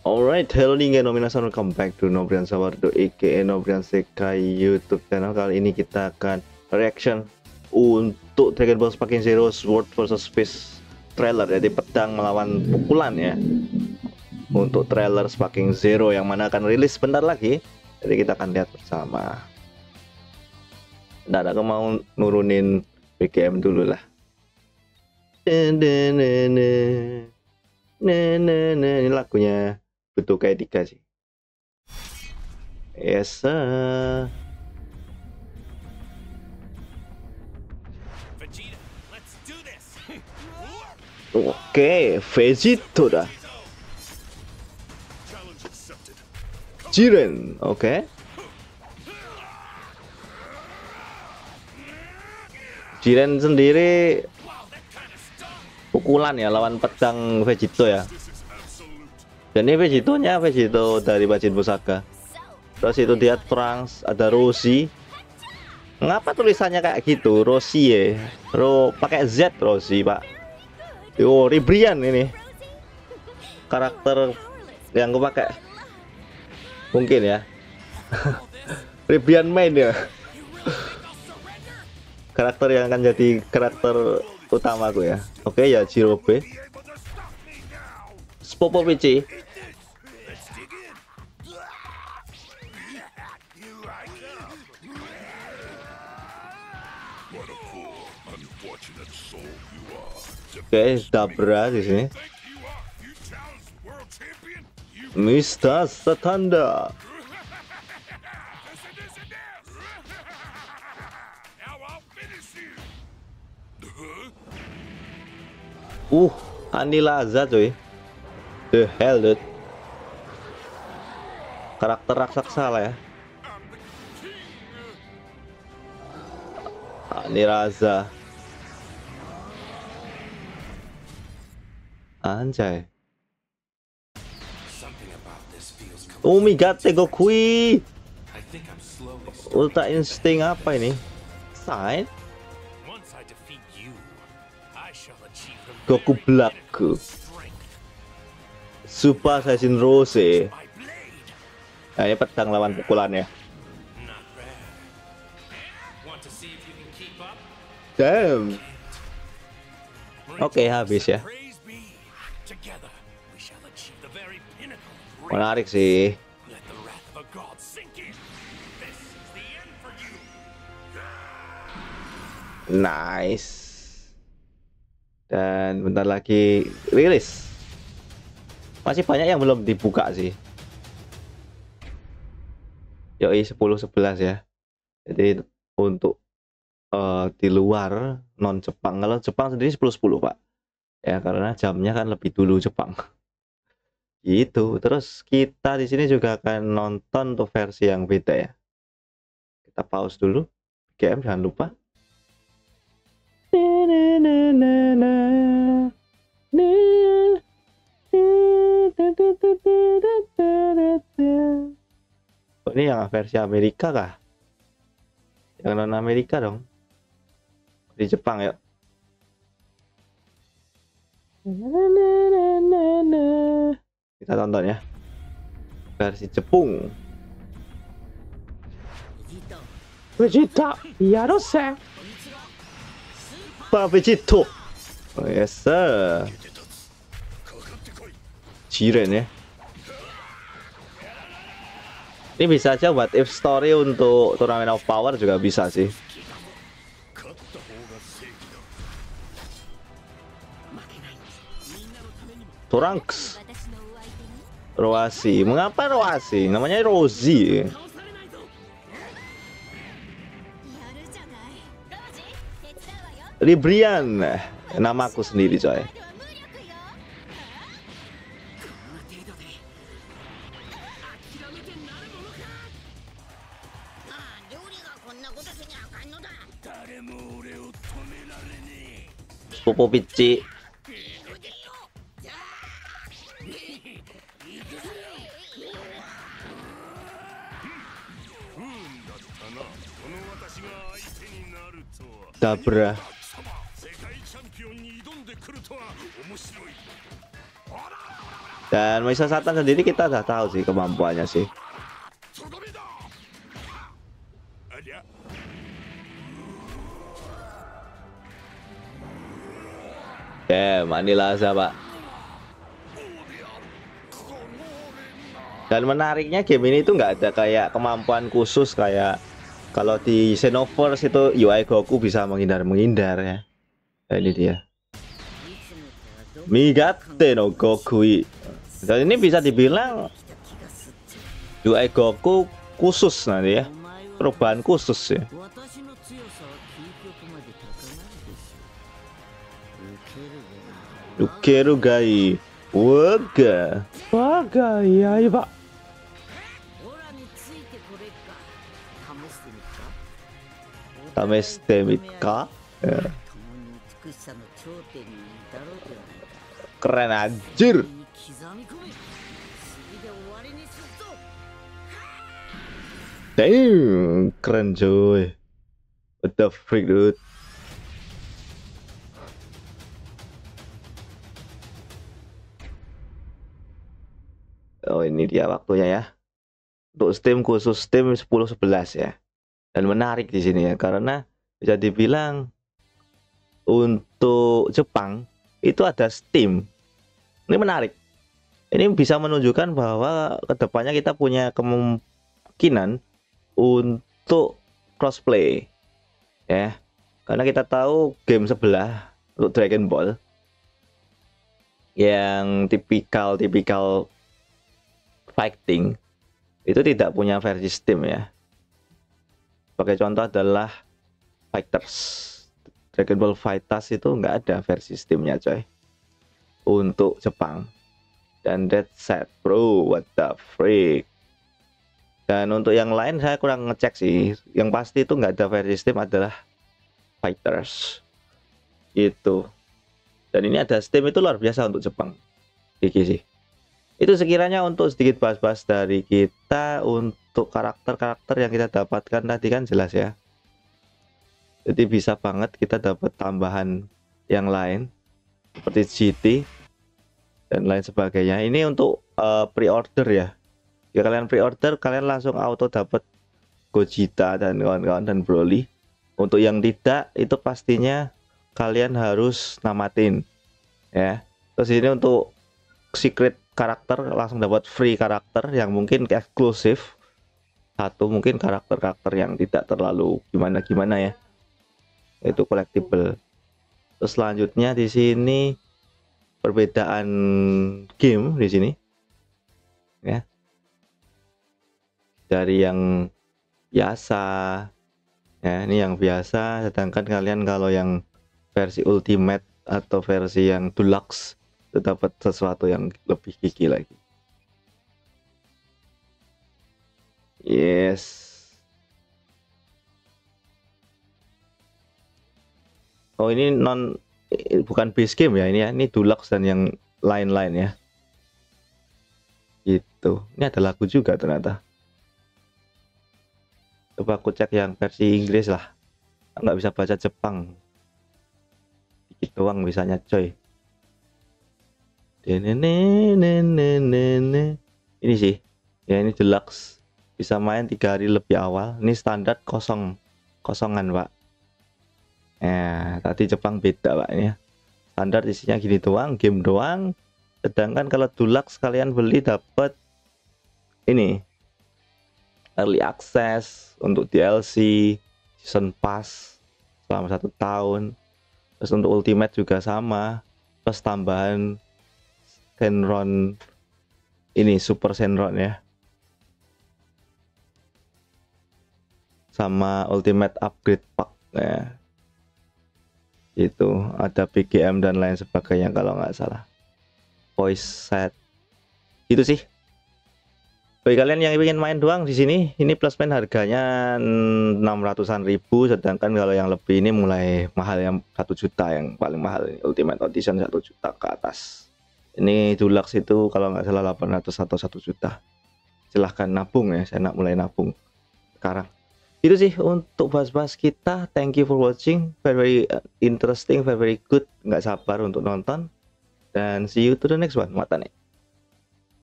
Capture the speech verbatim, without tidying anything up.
Alright, hello nih nominasi, welcome back to Nobrian Sawardo aka Nobrian Sekai YouTube channel. Kali ini kita akan reaction untuk Dragon Ball Sparking Zero Sword versus Fist trailer, jadi pedang melawan pukulan ya. Untuk trailer Sparking Zero yang mana akan rilis bentar lagi, jadi kita akan lihat bersama. Nah, aku mau nurunin B G M dulu lah. Nah, nah, nah, ini lagunya butuh kayak tiga sih. Yes, sir. Oke, Vegito dah. Jiren, oke. Jiren sendiri pukulan ya lawan pedang Vegito ya. Dan ini Vegitonya Vegito dari Majin Buu Saga. Terus itu dia Trunks, ada Roshi. Ngapa tulisannya kayak gitu? Roshi ya. Ro pakai Z Roshi, Pak. Yo, Ribrian ini. Karakter yang gue pakai. Mungkin ya. Ribrian main ya. Karakter yang akan jadi karakter utamaku ya. Oke ya, Jirobe. Popovici. Oke, Dabra di sini. Mister Satanda. Uh, Anilaza coy. The hell dude. Karakter raksasa lah ya. Anilaza. Anjay. Oh my god, Tegokui. Ultra Instinct apa ini? Sign? Goku Black. Super Saiyan Rose. Nah, ini pedang lawan pukulannya. Damn. Oke, okay, habis ya. Menarik sih. Nice. Dan bentar lagi rilis. Masih banyak yang belum dibuka sih. Yoi, sepuluh sebelas ya. Jadi untuk uh, di luar non Jepang, kalau Jepang sendiri sepuluh sepuluh Pak. Ya karena jamnya kan lebih dulu Jepang. Gitu. Terus kita di sini juga akan nonton untuk versi yang beda ya. Kita pause dulu. B G M jangan lupa. Oh, ini yang versi Amerika kah? Yang non Amerika dong. Di Jepang ya. Kita tonton ya. Versi Jepang. Vegeta, Yarose. Pak Vegito. Oh, yes sir. Jiren ya. Ini bisa aja buat if story untuk Tournament of Power juga bisa sih. Trunks. Roasi. Mengapa Roasi? Namanya Rosie. Ribrian. Namaku sendiri coy. Popovici. Dabra. Dan Maisa Satan sendiri kita udah tahu sih kemampuannya sih. Ya, Manila Pak. Dan menariknya game ini tuh nggak ada kayak kemampuan khusus kayak kalau di Xenoverse itu U I Goku bisa menghindar-menghindar ya. Nah, ini dia. Migate no Gokui. Dan ini bisa dibilang U I Goku khusus nanti ya. Perubahan khusus ya. Ukeru gai. Waga. Waga ya, ya Pak. Tameste mitka. Ya. Keren anjir. Damn, keren coy. What the freak dude. Oh ini dia waktunya ya. Untuk Steam khusus Steam sepuluh sebelas ya. Dan menarik di sini ya karena bisa dibilang untuk Jepang itu ada Steam. Ini menarik. Ini bisa menunjukkan bahwa kedepannya kita punya kemungkinan untuk crossplay ya. Karena kita tahu game sebelah untuk Dragon Ball yang tipikal-tipikal fighting itu tidak punya versi Steam ya. Sebagai contoh adalah Fighters. Dragon Ball Fighters itu nggak ada versi Steamnya coy. Untuk Jepang. Dan that's sad bro, what the freak. Dan untuk yang lain saya kurang ngecek sih. Yang pasti itu nggak ada versi Steam adalah Fighters. Itu. Dan ini ada Steam itu luar biasa untuk Jepang. Gigi sih. Itu sekiranya untuk sedikit bahas-bahas dari kita untuk karakter-karakter yang kita dapatkan tadi kan jelas ya. Jadi bisa banget kita dapat tambahan yang lain seperti G T dan lain sebagainya. Ini untuk uh, pre-order ya. Ya kalian pre-order kalian langsung auto dapat Gogeta dan kawan-kawan dan Broly. Untuk yang tidak itu pastinya kalian harus namatin ya. Terus ini untuk secret karakter langsung dapat free karakter yang mungkin eksklusif. Satu mungkin karakter-karakter yang tidak terlalu gimana-gimana ya. Itu collectible. Terus selanjutnya di sini perbedaan game di sini ya. Dari yang biasa ya, ini yang biasa, sedangkan kalian kalau yang versi ultimate atau versi yang deluxe itu dapat sesuatu yang lebih gigi lagi. Yes. Oh ini non bukan base game ya ini ya, ini deluxe dan yang lain-lain ya. Itu. Ini ada lagu juga ternyata. Coba aku cek yang versi Inggris lah. Nggak bisa baca Jepang. Dikit doang bisanya coy. Ini sih ya, ini deluxe bisa main tiga hari lebih awal. Ini standar kosong kosongan pak ya. Tadi Jepang beda pak ini ya. Standar isinya gini doang, game doang. Sedangkan kalau deluxe kalian beli dapat ini early access untuk D L C, season pass selama satu tahun. Terus untuk ultimate juga sama, plus tambahan Shenron ini Super Shenron ya, sama Ultimate Upgrade Pack ya. Itu ada B G M dan lain sebagainya kalau nggak salah. Voice set. Itu sih. Bagi kalian yang ingin main doang di sini, ini plus main harganya enam ratusan ribu, sedangkan kalau yang lebih ini mulai mahal yang satu juta, yang paling mahal ini Ultimate Edition satu juta ke atas. Ini deluxe itu kalau nggak salah delapan ratus atau satu juta. Silahkan nabung ya, saya nak mulai nabung sekarang. Itu sih untuk bahas-bahas kita. Thank you for watching, very, very interesting, very, very good. Nggak sabar untuk nonton. Dan see you to the next one. Mata nih.